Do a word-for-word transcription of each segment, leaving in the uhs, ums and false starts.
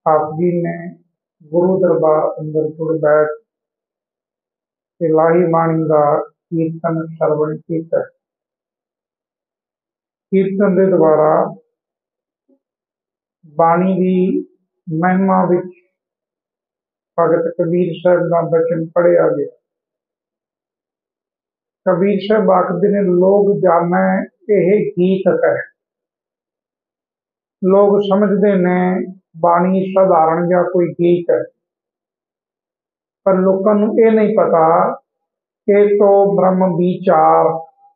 आप जी ने गुरु दरबार अंदर जुड़ बैठ इलाही बाणी का कीर्तन श्रवण किया। कीर्तन के द्वारा बाणी की महिमा विच भगत कबीर साहब का बचन पढ़िया गया। कबीर साहब आखते ने लोग जाने यह गीत है, लोग समझते ने बाणी साधारण या कोई गीत है, पर लोगों को यह नहीं पता कि तो ब्रह्म विचार,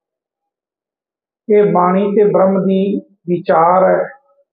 ये बाणी ते ब्रह्म की विचार है।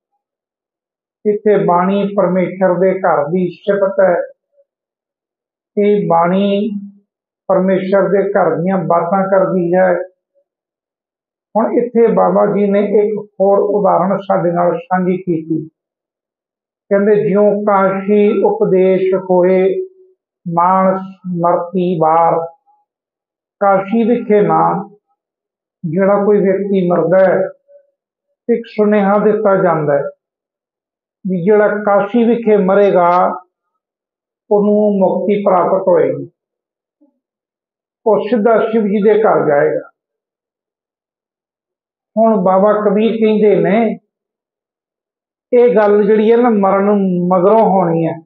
इत्थे बाणी परमेश्वर के घर की सिफत है। ये बाणी परमेश्वर के घर दीयां बातां करती है। हुण इत्थे बाबा जी ने एक होर उदाहरण साडे नाल सांझी कीती। कहंदे ज्यों काशी उपदेश होए मानस मरती बार। काशी विखे ना जिहड़ा कोई व्यक्ति मरदा है, एक सुनेहा दिता जांदा है भी जिहड़ा काशी विखे मरेगा उन्होंने मुक्ति प्राप्त होएगी, वो सीधा शिव जी के घर जाएगा। हुण बाबा कबीर कहते ने ये गल जिहड़ी है ना मरण मगरों होनी है।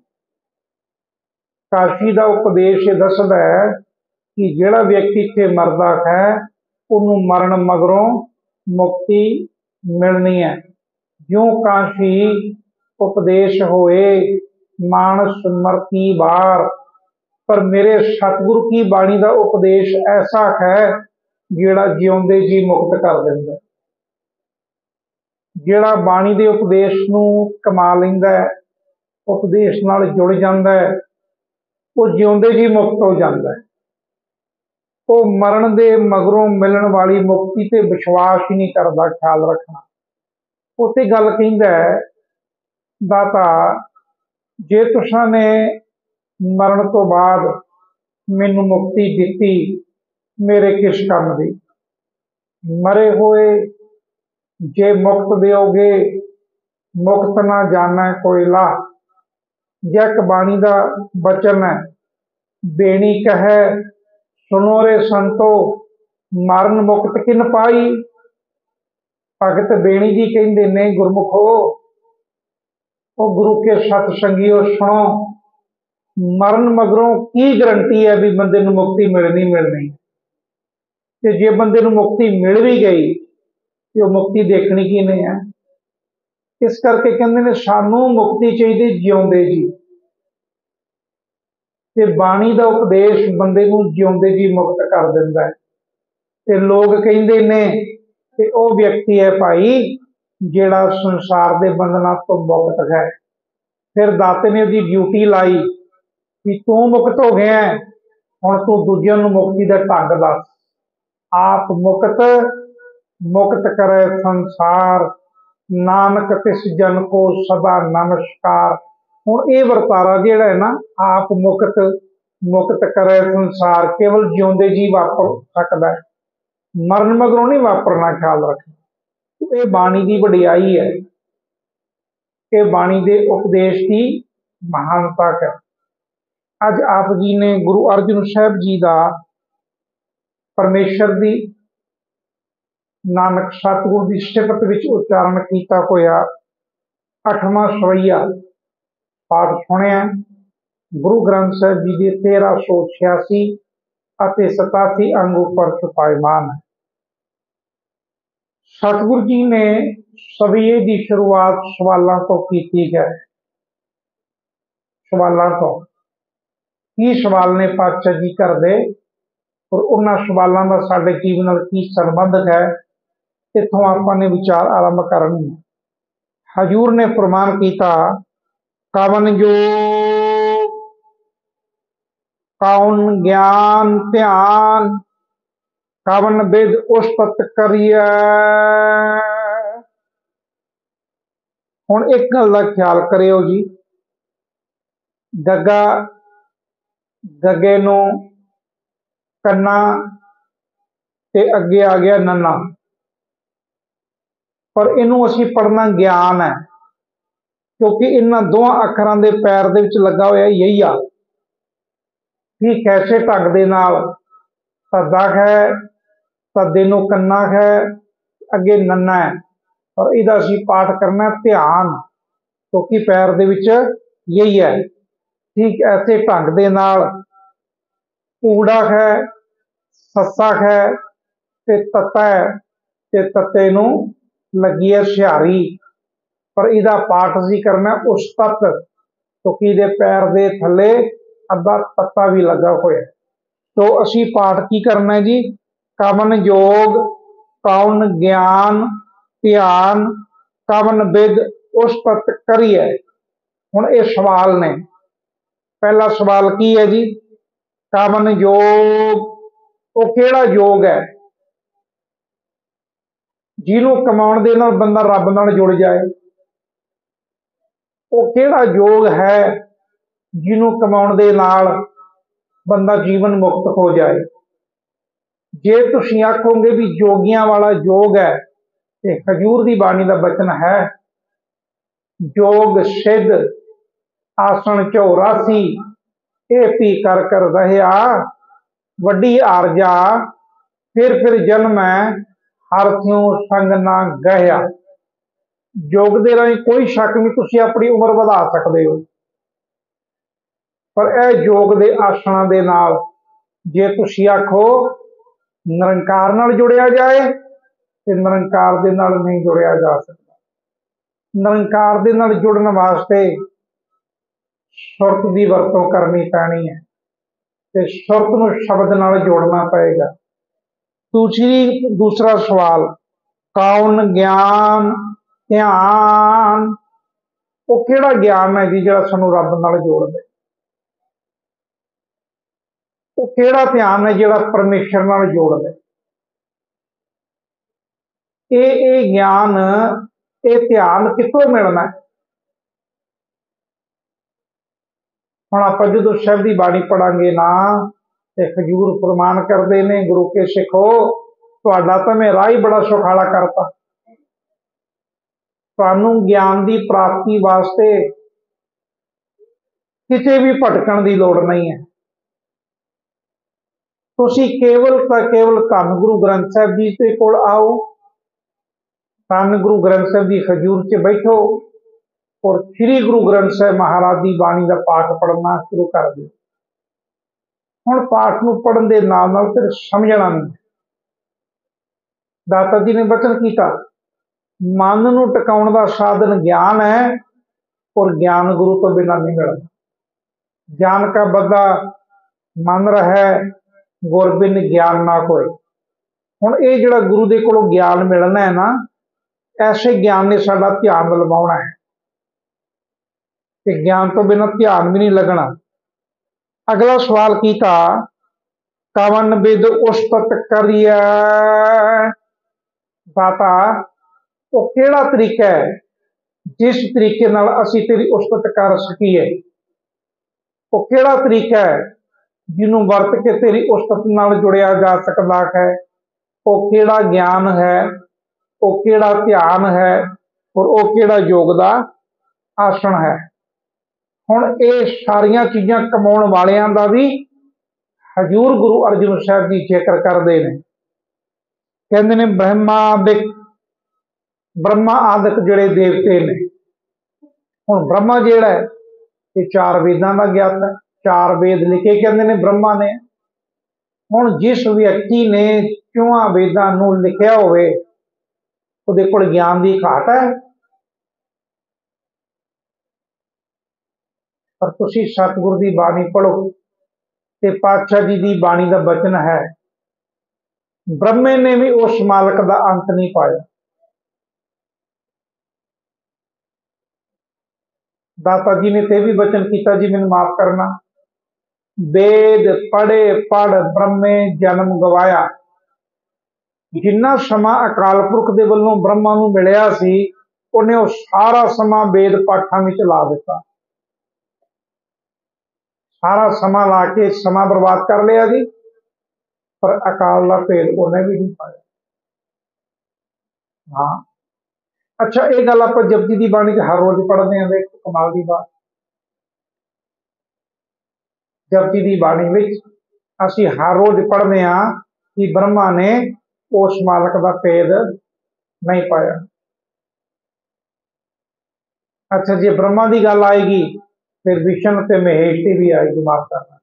काशी का उपदेश दसदा है कि जिहड़ा व्यक्ति इत्थे मरदा है उन्होंने मरण मगरों मुक्ति मिलनी है। ज्यों काशी उपदेश होए मानस मरती बार। पर मेरे सतगुरु की बाणी का उपदेश ऐसा है जिहड़ा जिउंदे जी मुक्त कर दिंदा है। जिहड़ा बाणी के उपदेश नूं कमा लैंदा है, उपदेश नाल जुड़ जांदा है, वो जिउंदे जी मुक्त हो जाता है। वो मरण के मगरों मिलण वाली मुक्ति ते विश्वास ही नहीं करता। ख्याल रखना उत्ते गल कहंदा है दाता जे तुसां ने मरण तो बाद मैनू मुक्ति दिती मेरे किस काम दी। मरे हुए जे मुक्त दिओगे मुक्त ना जाना कोई ला। जैक बाणी का बचन है बेणी कहे सुनो रे संतो मरण मुक्त किन पाई। भगत बेणी जी कहते ने गुरमुखो ओ गुरु के सतसंगियों सुनो, मरण मगरों की गारंटी है भी बंदे नूं मुक्ति मिलनी मिलनी। ते जे बंदे नूं मुक्ति मिल भी गई तो मुक्ति देखनी की नहीं है। इस करके कहते ने सानू मुक्ति चाहिए जिउंदे जी। ते बाणी का उपदेश बंदे नूं जिउंदे जी मुक्त कर दिंदा है। ते लोग कहंदे ने कि वो व्यक्ति है भाई जिहड़ा संसार के बंधना तो मुक्त है। फिर दाते ने उसकी ड्यूटी लाई कि तू मुक्त हो गया है, हुण तू दूजियां नूं मुक्ति का ढंग दस। आप मुक्त मुक्त करे संसार नानक तिस जन को सदा नमस्कार। हुण ये वर्तारा जिहड़ा है ना आप मुक्त मुक्त करे संसार केवल जिउंदे जी वापर सकदा है, मरण मगरों नहीं वापरना। ख्याल रखना ये बाणी की वडियाई है, ये बाणी के उपदेश की महानता है। अज आप जी ने गुरु अर्जन साहब जी का परमेश्वर की नानक सतगुरु की सिफत विच उच्चारण किया होया अठवां सवैया पाठ सुनिया। गुरु ग्रंथ साहब जी के तेरह सौ छियासी और सतासी अंग उपर छुपायमान है। सतगुरु जी ने सविये की शुरुआत सवालों तो की है। सवालों तो की सवाल ने पातशाह जी करते और उन्होंने सवालों का साडे जीवन नाल की संबंध है, इत्थों आपने विचार आरंभ करनी है। हजूर ने फरमान किया कवन जो कौन ज्ञान ध्यान कवन विद उस्तत करिए। हुण एक गल का ख्याल करियो जी, गगा गगे नू कन्ना ते अगे आ गया नन्ना, पर इनू असी पढ़ना ज्ञान है क्योंकि इन्हां दोवां अखरां दे पैर दे विच लगा होया यही आ कि कैसे ढंग दे नाल धद्दा है, धद्दे नूं कन्ना है, अगे नन्ना है, और इहदा असीं पाठ करना ध्यान, क्योंकि पैर दे विच यही है। ठीक ऐसे ढंग दे नाल ऊड़ा है, सस्सा है ते तत्ता है, ते तत्ते नूं लगी है सिहारी, पर इहदा पाठ असीं करना उस्तत, क्योंकि इहदे पैर दे थल्ले अद्धा तत्ता भी लगा होया। तो असीं पाठ की करना है जी, कवन योग कौन ज्ञान ध्यान कवन विद उस्तत करिए। हुण ये सवाल ने, पहला सवाल की है जी, कवन योग, वो केड़ा योग है जिन्हों कमाउण दे नाल बंदा रब नाल जुड़ जाए। वो केड़ा योग है जिन्हों कमाउण दे नाल बंदा जीवन मुक्त हो जाए। जे तुसीं आखोगे भी जोगियां वाला योग है, ते हजूर दी बाणी दा बचन है, जोग सिद्ध आसन चौरासी ए पी कर कर रहया, वड्डी आरजा फिर फिर जन्म हर थ्यों संग ना गया। योग दे राही कोई शक नहीं, तुसीं अपनी उम्र वधा सकते हो, पर यह योग दे आसना दे नाल जे तुसीं आखो निरंकार नाल जुड़िया जाए, तो निरंकार दे नाल नहीं जुड़िया जा सकता। निरंकार दे नाल जुड़न वास्ते सुरत की वरतों करनी पैनी है, तो सुरत नूं शब्द नाल जोड़ना पएगा। दूसरी दूसरा सवाल, कौन ज्ञान ध्यान, वो केड़ा ज्ञान है जी जिहड़ा सानूं रब नाल जोड़ दे। वो केड़ा ध्यान है जिहड़ा परमेश्वर नाल जोड़ दे। ये ये ज्ञान ये ध्यान कित्थों मिलना है। हुण आपां जदों शब्द की बाणी पढ़ांगे ना, ते हजूर फरमान करते ने, गुरु के सिखो तुहाडा तां मैं राह ही बड़ा सुखाला करता। तुहानूं ज्ञान की प्राप्ति वास्ते किसी भी भटकण की लोड़ नहीं है। तुसीं केवल तां केवल धन गुरु ग्रंथ साहिब जी के कोल आओ, धन गुरु ग्रंथ साहिब जी हजूर च बैठो और श्री गुरु ग्रंथ साहिब महाराज की बाणी का पाठ पढ़ना शुरू कर दो। हुण पाठ नूं पढ़न दे नाल नाल फिर समझना नहीं। दाता जी ने वचन कीता, मन नूं टिकाउण दा साधन ज्ञान है, और ज्ञान गुरु तो बिना नहीं मिलता। ज्ञान का बद्दा मन रहे, गुर बिन ज्ञान ना कोई। हुण ये जिहड़ा गुरु दे कोलों ज्ञान मिलना है ना, ऐसे ज्ञान ने साडा ध्यान लवाउणा है, कि ज्ञान तो बिना ध्यान भी नहीं लगना। अगला सवाल कीता, कवन विद उस्तत करिए। दाता वो केड़ा तरीका है जिस तरीके नाल असीं तेरी उस्तत कर सकीए। वो केड़ा तरीका है जिन्हों वर्त के तेरी उस्तत नाल जुड़िया जा सकता है। वो केड़ा ज्ञान है, वो केड़ा ध्यान है, और वो केड़ा योग दा आसन है। हुण ये सारियां चीज़ां कमाउण वालियां दा भी हजूर गुरु अर्जन साहिब जी जिक्र करते हैं। कहते ने ब्रह्मादिक ब्रह्मा आदिक जिहड़े देवते ने। हुण ब्रह्मा जिहड़ा है ये चार वेदां दा ज्ञाता है, चार वेद लिखे कहते ने ब्रह्मा ने। हुण जिस व्यक्ति ने चौहां वेदां नूं लिखिया होवे, उहदे कोल ज्ञान की घाट है। पर तुसीं सतगुर की बाणी पढ़ो, ते पातशाह जी की बाणी का बचन है, ब्रह्मे ने भी उस मालक का अंत नहीं पाया। दाता जी ने ते भी वचन किया, जी मैनूं माफ करना, वेद पढ़े पढ़ ब्रह्मे जन्म गवाया। जिन्ना समा अकाल पुरख दे वल्लों ब्रह्मा नूं मिलिया सी, उन्हें वो सारा समा वेद पाठां विच ला दिता। सारा समा ला के समा बर्बाद कर लिया जी, पर अकाल का भेद उन्हें भी नहीं पाया। हाँ, अच्छा, ये गल आप जपजी की बाणी हर रोज पढ़ते हैं, देखो कमाल की बात। जपजी की बाणी में असी हर रोज पढ़ते हैं कि ब्रह्मा ने उस मालक का भेद नहीं पाया। अच्छा, जे ब्रह्मा की गल आएगी फिर विष्णु ते महेश की भी आएगी बात करना।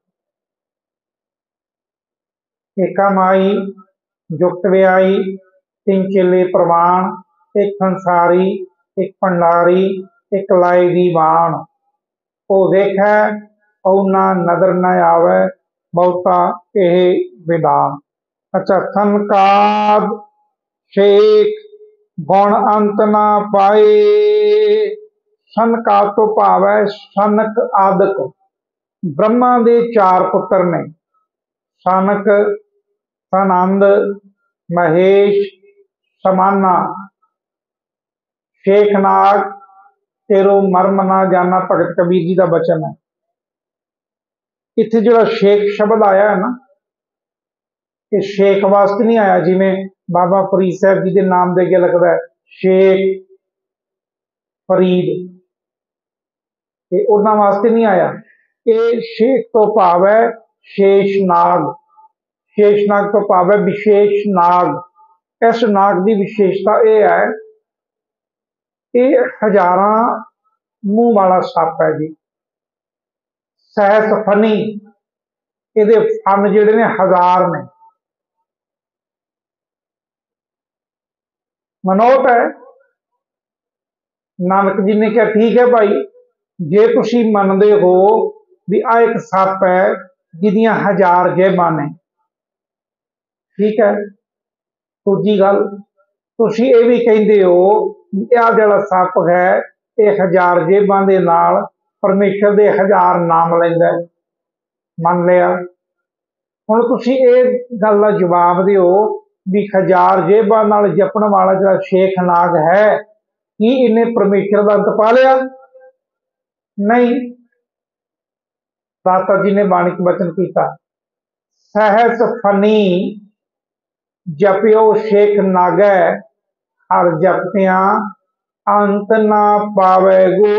एका माई जुक्त व्याई तीन चेले प्रवाण, एक संसारी एक भंडारी एक लाई दी बाण, ओ देखै औना नजर न आवे बहुता यह विधान। अच्छा, सनकाद शेख गुण अंत ना पाए। सनकाद तो भाव है सनक आदक। ब्रह्मा के चार पुत्र ने, सनक, सनंद, महेश, समाना। शेखनाग तेरो मर्म ना जाना, भगत कबीर जी का बचन है। इत्थे जो शेख शब्द आया है ना, ये शेख वास्ते नहीं आया जिमें बाबा फरीद साहब जी के नाम दे के लगता है शेख फरीद, ये उन्होंने वास्ते नहीं आया। ये शेख तो भाव है शेषनाग। शेषनाग तो भाव है विशेष नाग। इस नाग की विशेषता यह है, ये हजारा मुंह वाला सप है जी। सहस फनी, ये फन जिहड़े ने हजार ने। मनोट है, नानक जी ने कहा ठीक है भाई, जे तुसी मनदे हो भी आ एक सप है जिदियां हजार जेबां ने, ठीक है। दूजी गल, तुसी ये भी कहते हो आ जिहड़ा सप है ये हजार जेबां दे नाल परमेश्वर दे हजार नाम लैंदा है, मन लिया। हुण तुसी ये गल दा जवाब दिओ भी हजार जेबां नाल जपण वाला जिहड़ा शेख नाग है, की इन्हें परमेश्वर का अंत पा लिया? नहीं। दाता जी ने बाणी च वचन किया, सहस फनी जपियो शेख नागै, हर जपतियां अंत ना पावे गो।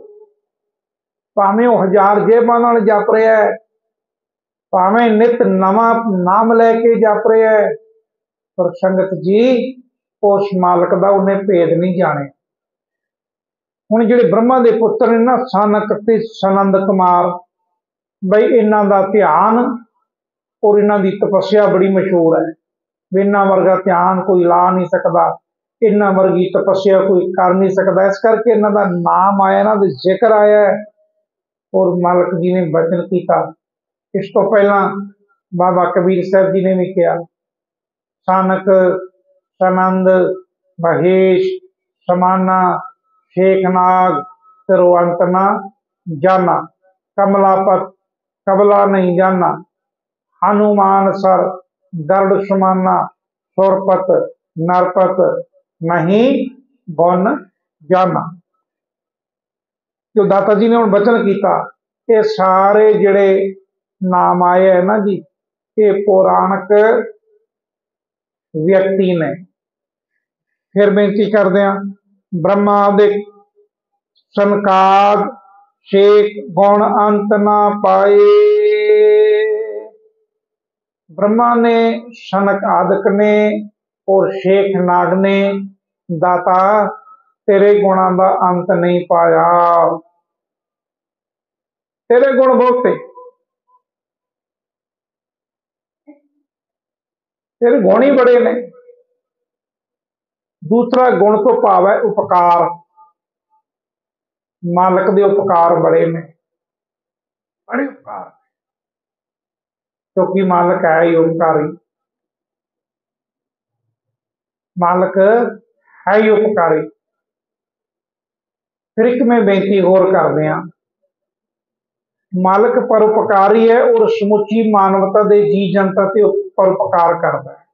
भावें वह हजार जेबां नाल जप रहा है, भावें नित नवा नाम लैके जप रहा है, पर संगत जी उस मालक का उन्हें भेद नहीं जाने। हुण जिहड़े ब्रह्मा के पुत्र ने ना, सनक ते सनंद कुमार, बई इन्हां दा ध्यान और इन्हां दी तपस्या बड़ी मशहूर है। भी इन्हां वर्गा ध्यान कोई ला नहीं सकता, इन्हां वर्गी तपस्या कोई कर नहीं सकता। इस करके इन्हां दा नाम आया, इन्हां दा जिक्र आया है। और मालक जी ने वचन किया, इस तो पहला बाबा कबीर साहब जी ने भी कहा, सनक, सनंद, महेश, समाना, शेखनाग तेरो अंत ना जाना, कमलापत कबला नहीं जाना, हनुमान सर गरुड़ समाना, सुरपत नरपत नहीं गुण जाना। जो दाता जी ने हुण वचन किया, ये सारे जिहड़े नाम आए है ना जी, ये पौराणिक व्यक्ति ने। फिर बेनती करते हैं, ब्रह्मा दे सनकाद शेख गुण अंत ना पाए। ब्रह्मा ने, सनक आदक ने और शेख नाग ने, दाता तेरे गुणों का अंत नहीं पाया। तेरे गुण बहुते, तेरे गुण ही बड़े ने। दूसरा गुण तो भाव है उपकार, मालक के उपकार बड़े ने, बड़े उपकार, क्योंकि मालक है ही उपकारी। मालक है ही उपकारी। फिर एक मैं बेनती होर कर दिया, मालक परोपकारी है और समुची मानवता के जी जनता से परोपकार करता है।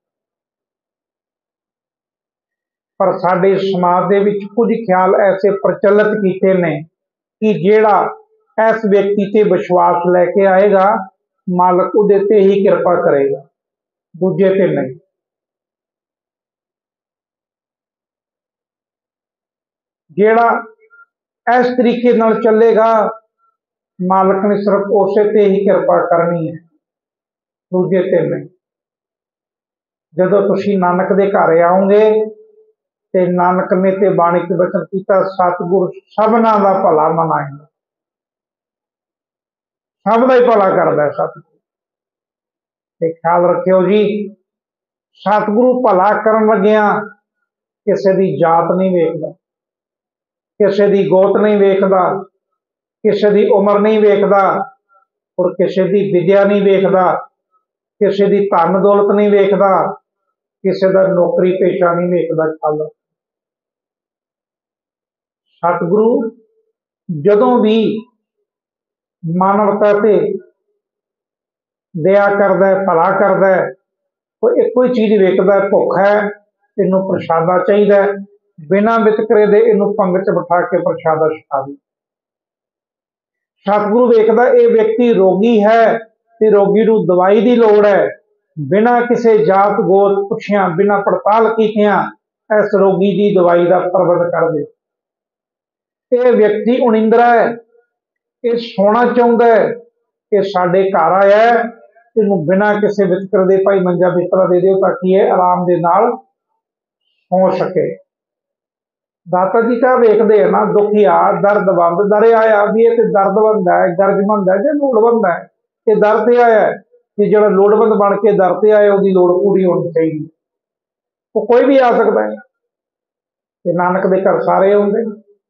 पर साडे समाज दे विच कुछ ख्याल ऐसे प्रचलित किए ने कि जेड़ा इस व्यक्ति ते विश्वास लैके आएगा, मालक उहदे ते ही कृपा करेगा, दूजे ते नहीं। जेड़ा इस तरीके नाल चलेगा, मालिक ने सिर्फ उसे ते ही कृपा करनी है, दूजे ते नहीं। जदों तुसीं नानक दे घर आओगे ते नानक ने ते बाणी च बचन कीता, सतगुर सबना दा भला मनाएगा, सब दा ही भला करदा है सतगुर। ते ख्याल रखियो जी, सतगुरु भला करन लगिया किसी दी जात नहीं वेखदा, किसी दी गोत नहीं वेखदा, किसी दी उम्र नहीं वेखदा, और किसी दी विद्या नहीं वेखदा, किसी दी धन दौलत नहीं वेखदा, किसी दा नौकरी पेशा नहीं वेखदा। ख्याल सतगुरु जदों भी मानवता ते दया करदा है, भला करदा है, वो एक ही चीज़ वेखदा है, भुख है इनू प्रशादा चाहिए, बिना वितकरे दे इनू पंगत च बिठा के प्रशादा छका दे। सतगुरु वेखदा ये व्यक्ति रोगी है ते रोगी नू दवाई की लोड़ है, बिना किसी जात गोत पुछिया, बिना पड़ताल कीतिया इस रोगी की दवाई का प्रबंध कर दे। ये व्यक्ति उनिंदरा है, ये सोना चाहता है, ये साडे घर आया है, इनू बिना किसी वितकर दे भाई मंजा बिस्तरा दे दो ताकि ये आराम दे नाल सो सके। दाता जी का वेखते हैं ना, दुखिया दर्दबंद दर आया भी ये दर्दबंद है, गर्जमंद है जो लोड़वंद है, ये दर से आया है कि जो लोड़वंद बन के दर से आए उसकी लोड़ पूरी होनी चाहिए। वो कोई भी आ सकता है, ये नानक दे घर सारे आउंदे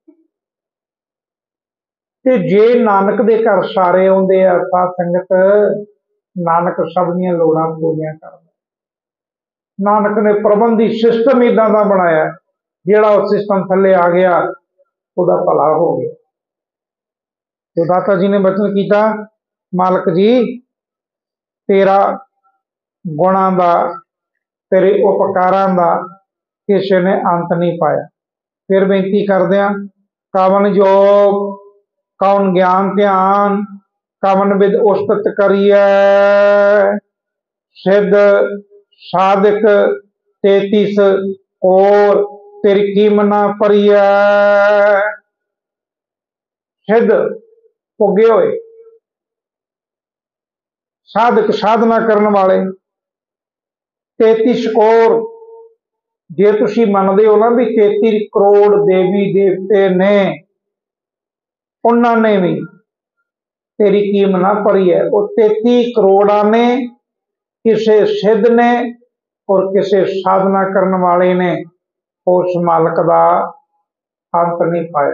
ते जे नानक दे घर सारे आउंदे आ साध संगत, नानक सब दियां लोड़ां पूरीआं करदा। नानक ने प्रबंधी सिस्टम इदां दा बनाया, जिहड़ा उस सिस्टम थल्ले आ गया उसदा भला हो गया। तो दाता जी ने बचन किया, मालिक जी तेरा गुणां दा, तेरे उपकारां दा किसी ने अंत नहीं पाया। फिर बेनती करदिआं, कवन जोग कौन ज्ञान ध्यान, कवन विद उस्तत करिए, सिद्ध साधक तेतीस और तेरी कीमना परिए। सिद्ध पुगे होए साधक साधना करने वाले तेतीस करोड़, जे तुसी मनदे हो ना भी तेती करोड़ देवी देवते ने, उन्होंने भी तेरी कीमना भरी है। वो तेती करोड़ा ने किसी सिद्ध ने और किसी साधना करने वाले ने उस मालिक का अंत नहीं पाया।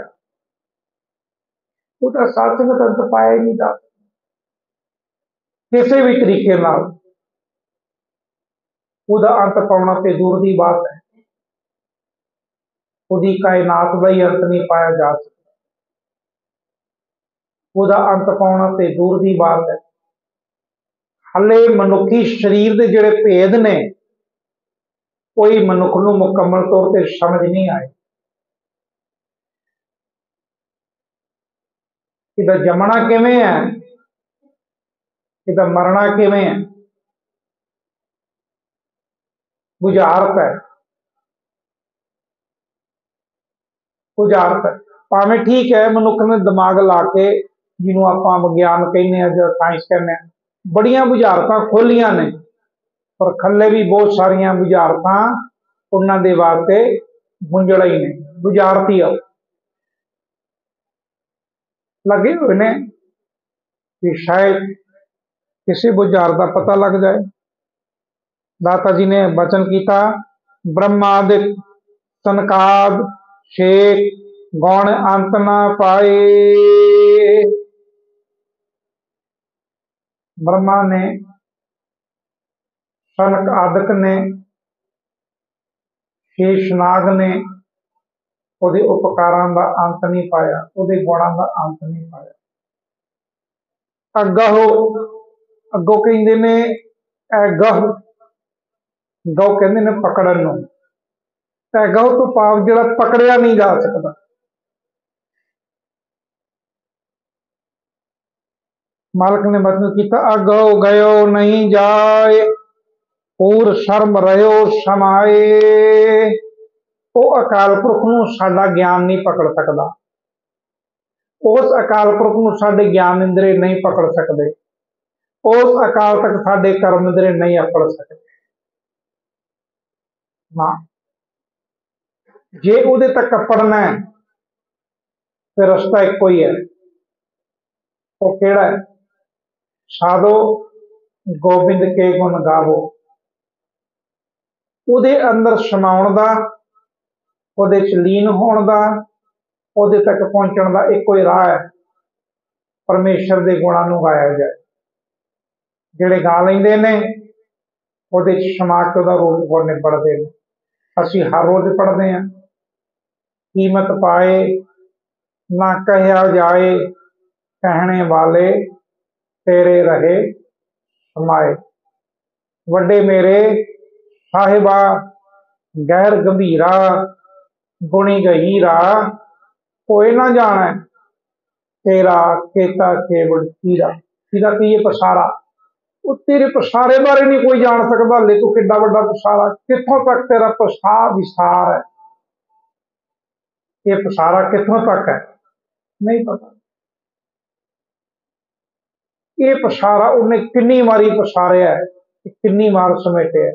उसका सत्संग अंत पाया ही नहीं था किसी भी तरीके नाल, उसका अंत पाना तो दूर की बात है, उसकी कायनात का ही अंत नहीं पाया जा सकता। उसका अंत पाना तो दूर की बात है, हले मनुखी शरीर के जोड़े भेद ने कोई मनुख को मुकम्मल तौर पर समझ नहीं आए। इहदा जमना किवें है, इहदा मरना किवें है, बुझारत है। बुझारत है भावें ठीक है, मनुख ने दिमाग ला के जिन्हों आपां विज्ञान कहने जो साइंस कहने, बड़िया बुझारतां खोलियां ने, पर खले भी बहुत सारिया बुझारतां उन्होंने वास्ते गुंजड़ा ही ने। बुझारती आओ लगे हुए ने कि शायद किसी बुझारत का पता लग जाए। दाता जी ने वचन किया, ब्रह्मादिक सनकाद शेख गौण अंत ना पाए। ब्रह्मा ने, सनक आदक ने, शेषनाग ने उहदे उपकारां दा अंत नहीं पाया, उहदे गुणां दा अंत नहीं पाया। अगहो अगो कहंदे ने गह, गौ कहंदे ने पकड़न नूं, गौ तो पाप जिहड़ा पकड़िया नहीं जा सकता। मालिक ने वचन किया, अगो गयो नहीं जाए, पूर शर्म रहो समाए, वो अकाल पुरख नूं साडा ज्ञान नहीं पकड़ सकता, उस अकाल पुरख नूं साडे ज्ञान इंद्रे नहीं पकड़ सकते, उस अकाल तक साडे कर्म इंद्रे नहीं अपड़ सकते ना। जे उहदे तक अपड़ना है फिर रस्ता एको ही है, वो केड़ा है? साधो गोबिंद के गुण गावो, उहदे अंदर समाउण दा, उहदे च लीन होण दा, उहदे तक पहुंचण दा एको ही राह है, परमेश्वर दे गुणां नूं गाया जाए। जिहड़े गा लैंदे ने उहदे च समा के उहदा रूप गुण निबड़दे ने। असीं हर रोज़ पढ़दे हां, कीमत पाए ना कहिया जाए, कहने वाले तेरे रहे समाए। वड्डे मेरे साहिबा गैर गंभीरा, गुणी गहीरा, कोई ना जाने तेरा केता केवल हीरा। हीरा की ये पसारा, वो तेरे पसारे बारे नहीं कोई जान सकता, ले तू किड्डा वड्डा पसारा, कित्थों तक तेरा पसार विस्तार है, ये पसारा कित्थों तक है नहीं पता। ये पसारा उन्हें किन्नी मारी पसारिया है, किन्नी मार समेटे।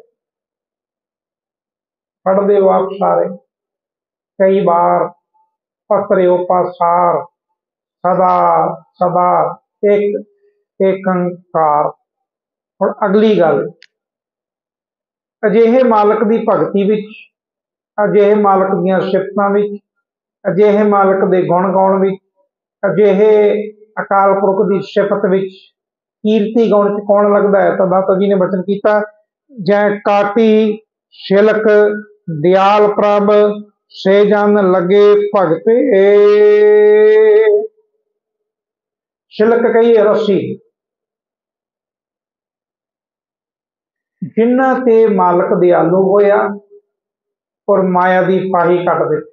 पढ़दे हो आप सारे कई बार पत्रे पासार, सदा सदा एक एकंकार। और अगली गल, अजिहे मालक की भगती विच, अजिहे मालक दीयां सिफतां विच, अजिहे मालक दे गुण गाउण विच, अजिहे अकाल पुरख की सिफत विच कीर्ति गाउण च कौन लगता है? तो दाता जी ने वचन किया, जै काटी शिलक दयाल प्रभ से जन लगे भगत। शिलक कही है रस्सी, जिन्हां ते मालक दयालु होया और माया की पाही कट दी,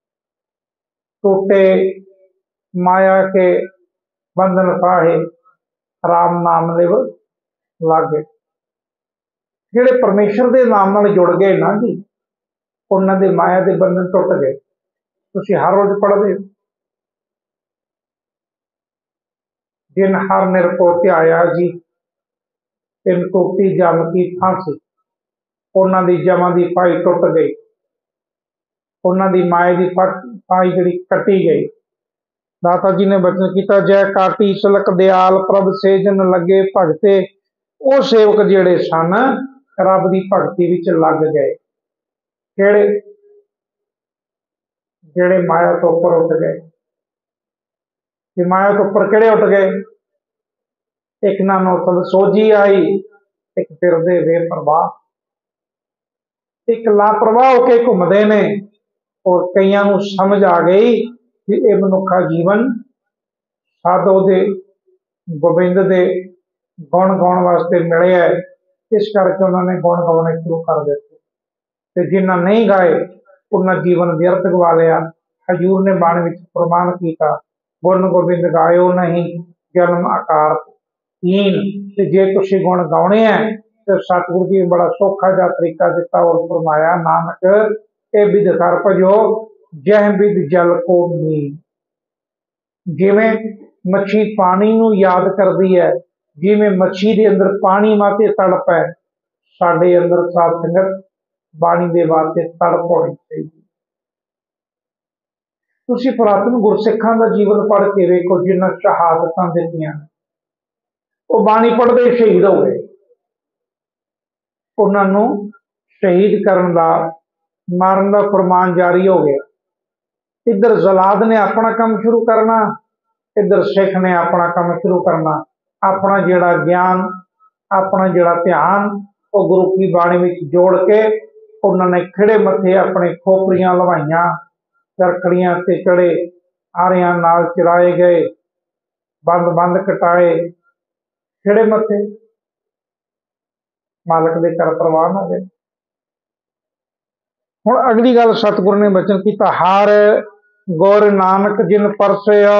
टूटे माया के बंधन पाहे, राम नाम लिव लागे। जिहड़े परमेश्वर के नाम नाल जुड़ गए ना जी, उन्हां दे माया के बंधन टुट गए। तुसीं हर रोज पढ़दे हो, जिन हर निरको ध्याया जी, तिन टूटी जम की फांसी। उन्हां दी जमां दी पाई टुट गई, उन्हां दी माया की पाई जिहड़ी कटी गई। दाता जी ने वचन किया, जय काटी शिलक दयाल प्रभ से जन लगे भगते। वो सेवक जिहड़े सन रब की भगती विच लग गए, किहड़े? जिहड़े माया तो उपर उठ गए। कि माया तो उपर किहड़े उठ गए? एक नानों तब सोझी आई, एक फिरदे बेपरवाह, एक लापरवाह होके घूमते ने। और कईयां नूं समझ आ गई कि यह मनुखा जीवन साधो दे गोबिंद दे गुण गाउण वास्ते मिले है, इस करके उन्होंने गुण गाने शुरू कर दिते। ते जिन्हां नहीं गाए उन्हां जीवन व्यर्थ गवा लिया। हजूर ने बाणी विच प्रमाण किया, गुण गोबिंद गायो नहीं जन्म आकार हीन। ते जे तुसीं गुण गाउणे है तो सतगुरु जी बड़ा सौखा जिहा तरीका दिता और फरमाया, नानक ए विध कर भजो जह विध जल को मीन। जिवें मच्छी पानी नूं याद करती है, जिवें मच्छी के अंदर पानी माते तड़प है, साडे अंदर साध संगत बाणी दे वास्ते तड़प होनी चाहिए। तुसीं पुरातन गुरसिखां दा जीवन पढ़ के वेखो, जिन्हां शहादतां दित्तियां, वो बाणी पढ़दे शहीद हो गए। उन्हां नूं शहीद करन दा, मारन दा फरमान जारी हो गया। इधर जलाद ने अपना काम शुरू करना, इधर सिख ने अपना काम शुरू करना। अपना जिहड़ा ज्ञान, अपना जिहड़ा ध्यान वो गुरु की बाणी में जोड़ के उन्होंने खिड़े मथे अपने खोपरियां लवाइया, चरखड़ियां ते चढ़े, आरियां नाल चराए गए, बंद बंद कटाए, खिड़े मथे मालक के कर प्रवान हो गए। हुण अगली गल सतगुरु ने वचन किया, हार गुर नानक जिन परसया।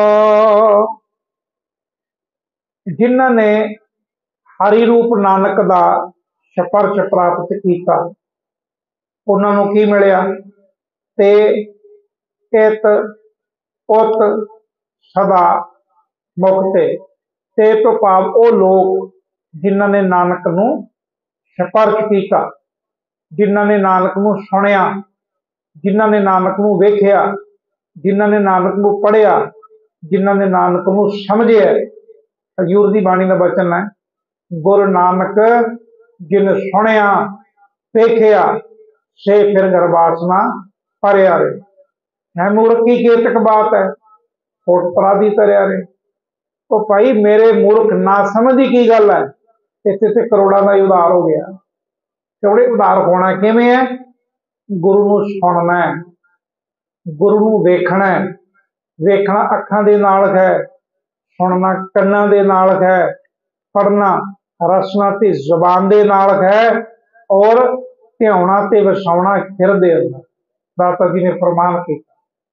जिन्हां ने हरि रूप नानक दा स्पर्श प्राप्त किया, उन्होंने की मिलिया? ते इत उत सदा मुक्ते। ते तो भाव वो लोग जिन्हों ने नानक नूं स्पर्श किया, जिन्हों ने नानक नूं सुनिया, जिन्हों ने नानक नूं वेखिया, जिन्हों ने नानक नूं पढ़िया, जिन्हों ने नानक नूं समझिया। हजूर की बाणी का वचन है, गुरु नानक जिन सुनिया वेखिया से फिर गर्भासना भरिया रे। है मूर्ख की केतक बात है, होठ अपराधी तरिया रे। तो भाई मेरे मूर्ख ना समझ की गल है, इतने तो करोड़ों का ही उधार हो गया। करोड़े उधार होना किवें है? गुरु नूं सुनना है, गुरु नूं वेखना है। वेखना अखां दे नाल है, सुनना कन्नां दे नाल है, पढ़ना रसना ते जुबान दे नाल है, और ध्याना ते वसाउणा हिरदे अंदर। दाता जी ने फरमान किया,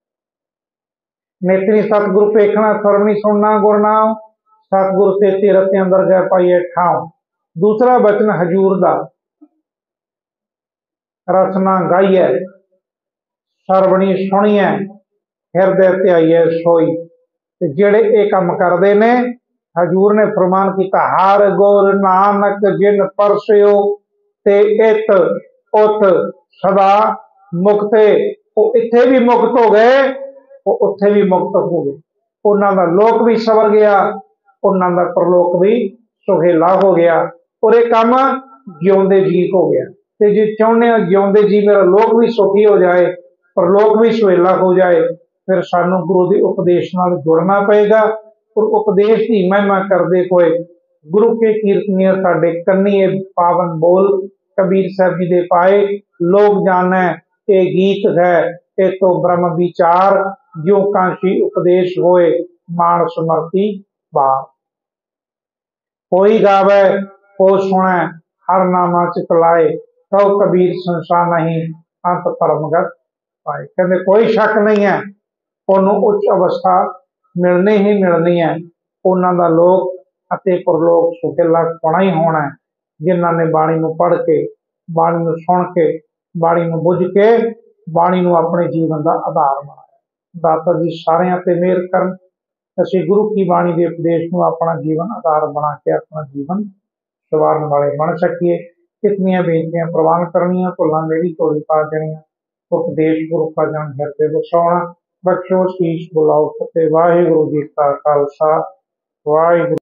नेत्री सतगुरु वेखना सरवणी सुनना गुरनाम, सतगुरु तेती रत्ते अंदर गए पाइए ठाव। दूसरा वचन हजूर दा, रसना गाइए सरवणी सुनिए हिरदे ध्याइए सोई। ते जेड़े ये काम करते ने, हजूर ने फरमान किया, हर गुर नानक जिन परसियो ते इत उत सदा मुक्ते। वो इत्थे भी मुक्त हो गए, वो उत्थे भी मुक्त हो गए। उन्हों का लोक भी सवर गया, उन्हों का परलोक भी सुहेला हो गया, और एक काम जिउंदे जी हो गया। तो जे चाहते हैं जिउंदे जी मेरा लोक भी सुखी हो जाए, परलोक भी सुहेला हो जाए, फिर सानू गुरु के उपदेश नाल जुड़ना पएगा। और उपदेश की महिमा करते हुए गुरु के कीर्तनीय साडे कन्नी पावन बोल कबीर साहब जी दे पाए। लोग जाने ये गीत है, ये तो ब्रह्म विचार, जो कांशी उपदेश होए मान समर्ति बार। कोई गावे को सुने हर नामा चितलाए, तो कबीर संसार नहीं अंत परमगत पाए। कहते कोई शक नहीं है, उन्होंने उच्च अवस्था मिलनी ही मिलनी है। उन्होंने लोक अते परलोक सुखेला होना ही होना है, जिन्हों ने बाणी नूं पढ़ के, बाणी नूं सुन के, बाणी नूं बुझ के, बाणी नूं अपने जीवन का आधार बनाया। दाता जी सारिਆਂ ते मेहर करन, असीं गुरु की बाणी के उपदेश नूं अपना जीवन आधार बना के अपना जीवन सवारन वाले बन सकीए। कितनियां बेनतियां प्रवान करनियां, भुलां मेरी थोड़ी पा देनियां। उपदेश गुरु का जन हिरदे बसाउणा, बख्शो शीश बुलाओ फतेह। वाहिगुरू जी का खालसा, वाहिगुरू।